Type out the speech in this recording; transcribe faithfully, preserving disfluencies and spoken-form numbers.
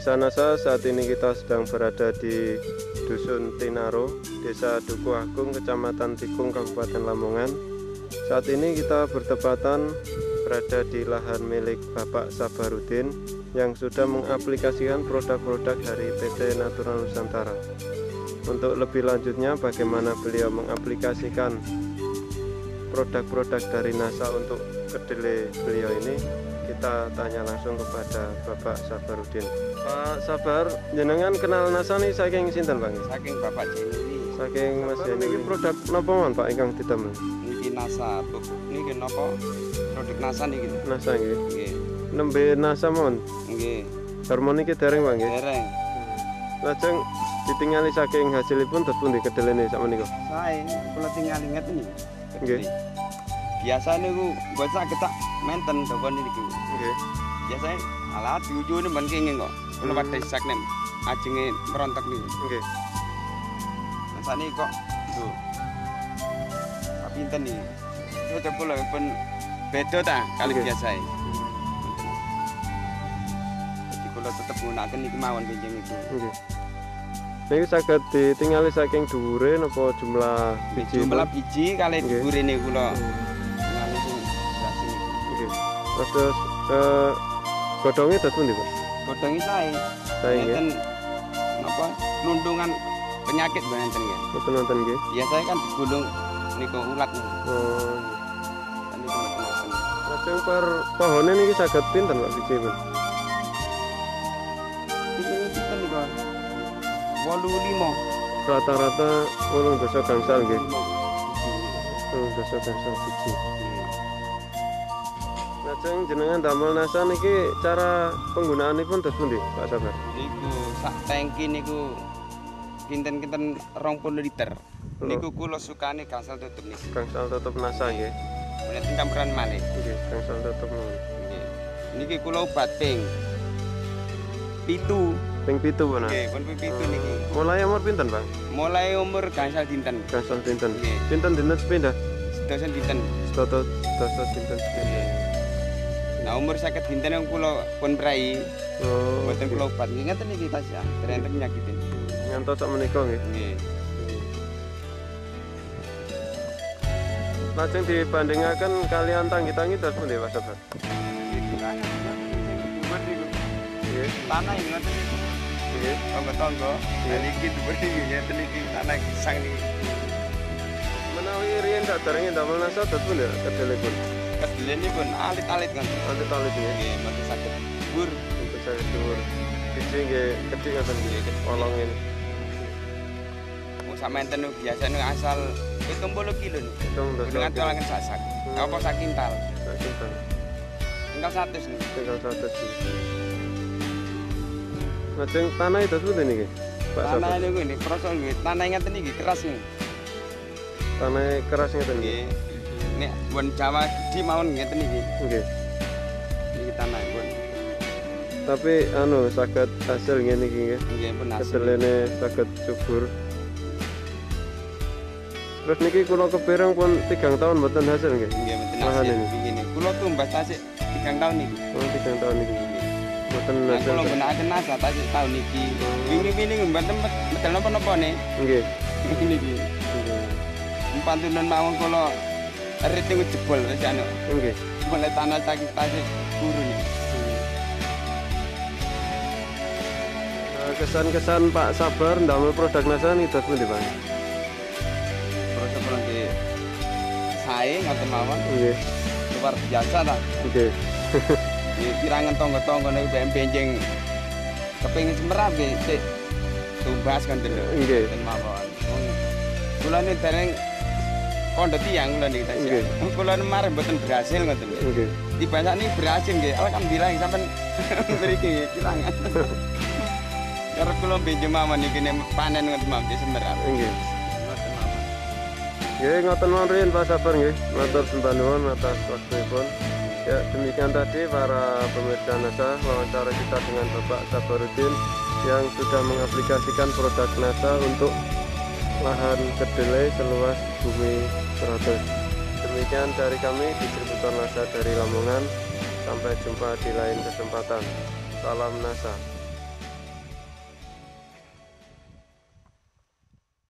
Pemirsa NASA, saat ini kita sedang berada di Dusun Tinaro, Desa Duku Agung, Kecamatan Tikung, Kabupaten Lamongan. Saat ini kita bertepatan berada di lahan milik Bapak Sabarudin yang sudah mengaplikasikan produk-produk dari P T Natural Nusantara. Untuk lebih lanjutnya, bagaimana beliau mengaplikasikan produk-produk dari NASA untuk kedelai beliau ini, kita tanya langsung kepada Bapak Sabarudin. Pak Sabar, jenengan kenal NASA nih saking sinten Bang? Saking Bapak Jenny. Saking Mas Jenny. Ini produk napa mawon Pak ingkang didamel? Niki NASA, niki napa? Produk NASA niki. NASA nggih. Nggih. Nembe NASA mawon. Nggih. Harmoni ki dereng Bang nggih. Dereng. Lajeng ditingali saking hasilipun terus pundi kedelene sakmenika? Sae, kula tinggal inget ini. Nggih. Biasa niku buat saged tak menten dokon niki. Nggih. Biasane ala diujune ben kenging kok. Kula padha isak nek ajenge merontok niku. Nggih. Masane kok lho. Kapinten iki. Itu kula pun beda ta kali biasae. Jadi kula tetep nggunakaken iki mawon benjing iku. Nggih. Niki saged ditingali saking dhuwure napa jumlah biji? Jumlah biji kali dhuwure niku kula. Terus eh godhonge terus pundi, Pak? Godhonge sae. Sae nggih. Enten napa lundungan penyakit mboten nggih. Mboten wonten nggih. Biasanya kan digulung niku ulat niku. Oh. Kan niku mboten wonten. Lajeng per pohone niki saged pinten Pak bijipun? Iki pinten niku? wolu limo. Rata-rata wolung dasa gangsal nggih. wolung dasa gangsal biji. Lajeng jenengan damel NASA niki cara penggunaanipun terus pundi Pak Sabar? Niku sak tangki niku kinten-kinten rong puluh liter. Niku kula sukane gangsal tutup niku. Gangsal tutup NASA nggih. Menawi campuran malih. Nggih, gangsal tutup mawon. Nggih. Niki kula obat ping pitu. Ping pitu pun. Nggih, pun ping pitu niki. Mulai umur pinten, Bang? Mulai umur gangsal dinten. Gangsal dinten. Nggih. Pinten dinten sepindah? Sedosen dinten. Sedoso sedoso dinten sepindah. Nah umur sakit dinten yang kula pun prai. Oh. Mboten kula obat. Ngeten iki tas ya. Ternyata penyakitin. Ngantos sak menika nggih. Nggih. Lajeng dibandingaken kalian tanggi-tanggi terus pundi Pak Sabar? Itu kan buat niku. Nggih. Tanah iki ngoten niku. Nggih. Tonggo-tonggo. Nah niki dhuwur iki ngeten iki tanah gesang niki. Menawi riyen sak derenge damel NASA terus pundi kedelipun? Kedelene pun alit-alit kan. Alit-alit nggih. Nggih, mboten saged dhuwur. Untuk saya dhuwur. Biji nggih gedhe ngoten nggih. Polongin. Wong samenten niku biasane asal pitung puluh kilo niku. Pitung dasa Dengan kilo. tolangan sasak. Apa sak kintal? Sak kintal. Tinggal seratus niku. Tinggal seratus nggih. Lajeng tanah itu pundi niki Pak Sabar? Tanah niku nggih, proses nggih. Tanah ngeten iki keras nggih. Tanah keras ngeten nggih. Nggih. Nek bon Jawa gede mawon ngeten iki. Nggih. Niki tanah pun. Tapi anu saged hasil ngene iki nggih. Nggih pun hasil. Kedelene saged subur. Terus niki kula kepireng pun tigang tahun mboten hasil nggih. Nggih mboten Lahan hasil ini. begini. Kula tumbas tasik tiga tahun niki. Oh, tigang tahun niki. Mboten Nah, hasil. kula gunakaken nasa tasik tahun niki. Wingi-wingi mboten medal napa-napa ne. Nggih. Niki. Pantunan mawon kula riting jebol wis anu. Nggih. Mulai tanah tasik tasik guru nih. Kesan-kesan Pak Sabar ndamel produk NASA niki terus pundi, Bang? Proses pulang ke sae ngoten mawon. Nggih. Luar biasa ta. Nggih. Di pirangan tonggo-tonggo niku benjing kepengin semerap nggih sik tumbas kan lho. Nggih. Ten mawon. Kula niku dereng pondok tiyang kula niku tas. Nggih. Kula mareh mboten berhasil ngoten lho. Nggih. Dibanyak niki berhasil nggih. Alhamdulillah sampean mriki kirangan. Karo kula benjing mawon niki panen ngoten mawon semerap. Nggih. Ngoten mawon. Nggih, ngoten mawon riyen Pak Sabar nggih. Matur sembah nuwun atas waktuipun. Ya, demikian tadi para pemirsa NASA wawancara kita dengan Bapak Sabarudin yang sudah mengaplikasikan produk NASA untuk lahan kedelai seluas bumi seratus. Demikian dari kami distributor NASA dari Lamongan. Sampai jumpa di lain kesempatan. Salam NASA.